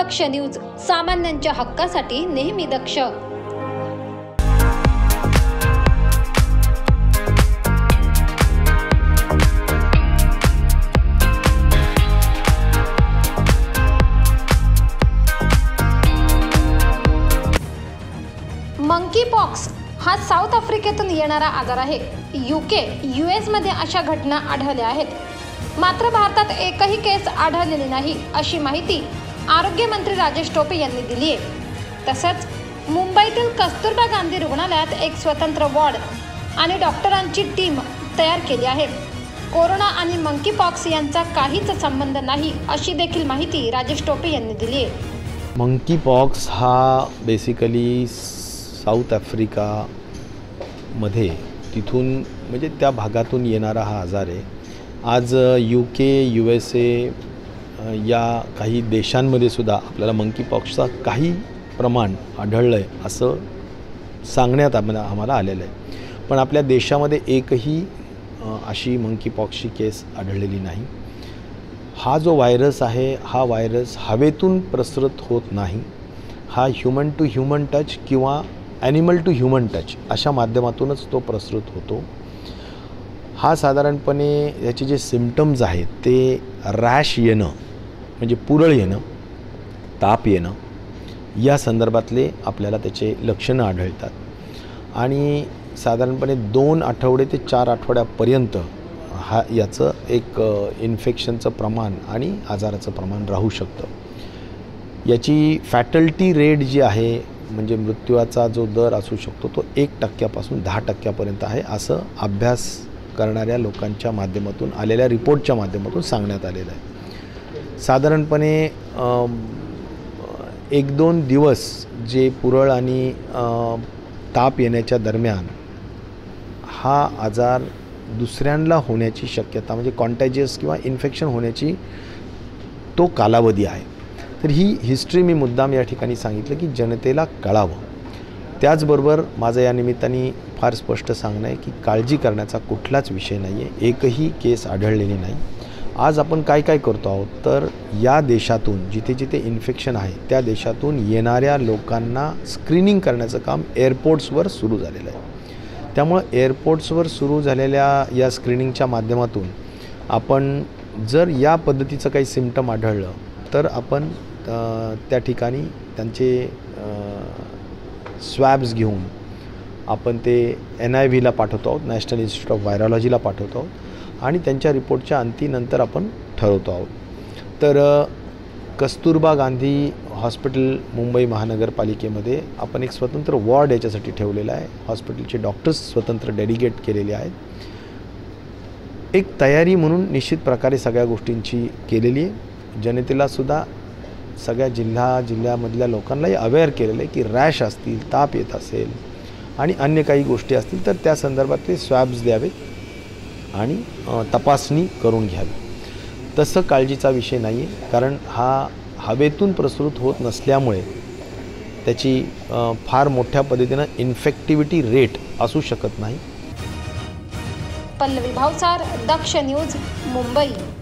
दक्ष news, सामान्यांच्या हक्कासाठी नेहमी दक्ष। मंकी पॉक्स हा साऊथ आफ्रिकेतून येणारा आजार आहे। यूएस मध्ये अशा घटना आढळल्या आहेत, मात्र भारतात एकही केस आढळलेली नाही, अशी माहिती आरोग्य मंत्री राजेश टोपे यांनी दिली आहे। तसंच मुंबईतील कस्तुरबा गांधी रुग्णालयात एक स्वतंत्र वॉर्ड आणि डॉक्टरांची टीम तयार केली आहे। कोरोना आणि मंकी पॉक्स यांचा काहीच संबंध नाही, अशी देखील माहिती राजेश टोपे यांनी दिली आहे। मंकी पॉक्स हा बेसिकली साऊथ आफ्रिकामध्ये तिथून म्हणजे त्या भागातून येणारा हा आजार आहे। आज UK, USA या काही देशांमध्ये सुद्धा आपल्याला मंकी पॉक्सचा काही प्रमाण आढळलं आहे असं सांगण्यात आम्हाला आलेलं आहे, पण आपल्या देशामध्ये एकही अशी मंकी पॉक्सची केस आढळलेली नाही। हा जो व्हायरस आहे, हा व्हायरस हवेतून प्रसरत होत नाही, हा ह्यूमन टू ह्यूमन टच किंवा ॲनिमल टू ह्यूमन टच अशा माध्यमातूनच तो प्रसृत होतो। हा साधारणपणे याचे जे सिम्पटम्स आहेत ते रॅश येणं म्हणजे पुरळ येणं, ताप येणं या संदर्भातले आपल्याला त्याचे लक्षणं आढळतात आणि साधारणपणे 2 आठवडे ते 4 आठवड्यापर्यंत याचं एक इन्फेक्शनचं प्रमाण आणि आजाराचं प्रमाण राहू शकतं। याची फॅटल्टी रेट जी आहे म्हणजे मृत्यूचा जो दर असू शकतो तो 1% 10% आहे, असं अभ्यास करणाऱ्या लोकांच्या माध्यमातून आलेल्या रिपोर्टच्या माध्यमातून सांगण्यात आलेलं आहे। साधारणपणे 1-2 दिवस जे पुरळ आणि ताप येण्याच्या दरम्यान हा आजार दुसऱ्यांना होण्याची शक्यता म्हणजे कॉन्टॅजियस किंवा इन्फेक्शन होण्याची तो कालावधी आहे। तर ही हिस्ट्री मी मुद्दाम या ठिकाणी सांगितलं की जनतेला कळावं। त्याचबरोबर माझं या निमित्ताने फार स्पष्ट सांगणं आहे की काळजी करण्याचा कुठलाच विषय नाही आहे, एकही केस आढळलेली नाही। आज आपण काय करतो आहोत तर या देशातून जिथे जिथे इन्फेक्शन आहे त्या देशातून येणाऱ्या लोकांना स्क्रीनिंग करण्याचं काम एअरपोर्ट्सवर सुरू झालेलं आहे। त्यामुळं एअरपोर्ट्सवर सुरू झालेल्या या स्क्रीनिंगच्या माध्यमातून आपण जर या पद्धतीचं काही सिम्पटम आढळलं तर आपण त्या ठिकाणी त्यांचे स्वॅब्स घेऊन आपण ते NIV ला पाठवतो आहोत, नॅशनल इन्स्टिट्यूट ऑफ व्हायरॉलॉजीला पाठवतो आहोत आणि त्यांच्या रिपोर्टच्या अंती नंतर आपण ठरवतो आहोत। तर कस्तुरबा गांधी हॉस्पिटल मुंबई महानगरपालिकेमध्ये आपण एक स्वतंत्र वॉर्ड याच्यासाठी ठेवलेला आहे। हॉस्पिटलचे डॉक्टर्स स्वतंत्र डेडिकेट केलेले आहेत। एक तयारी म्हणून निश्चित प्रकारे सगळ्या गोष्टींची केलेली आहे। जनतेला सुद्धा सगळ्या जिल्ह्यामधल्या लोकांनाही अवेअर केलेलं आहे की रॅश असतील, ताप येत असेल आणि अन्य काही गोष्टी असतील तर त्या संदर्भात ते स्वॅब्स द्यावेत आणि तपासणी करून घ्यावी। तसं काळजीचा विषय नाही आहे, कारण हा हवेतून प्रसृत होत नसल्यामुळे त्याची फार मोठ्या पद्धतीनं इन्फेक्टिव्हिटी रेट असू शकत नाही। पल्लवी भावसार, दक्ष न्यूज, मुंबई।